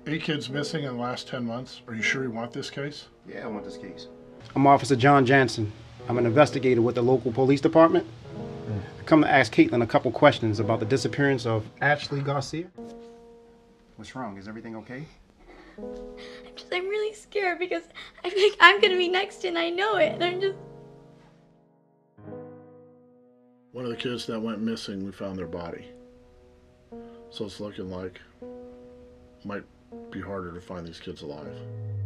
8 kids missing in the last 10 months. Are you sure you want this case? Yeah, I want this case. I'm Officer John Jansen. I'm an investigator with the local police department. I come to ask Caitlin a couple questions about the disappearance of Ashley Garcia. What's wrong? Is everything okay? I'm really scared because I feel like I'm gonna be next and I know it, and I'm just... One of the kids that went missing, we found their body. So it's looking like it might be harder to find these kids alive.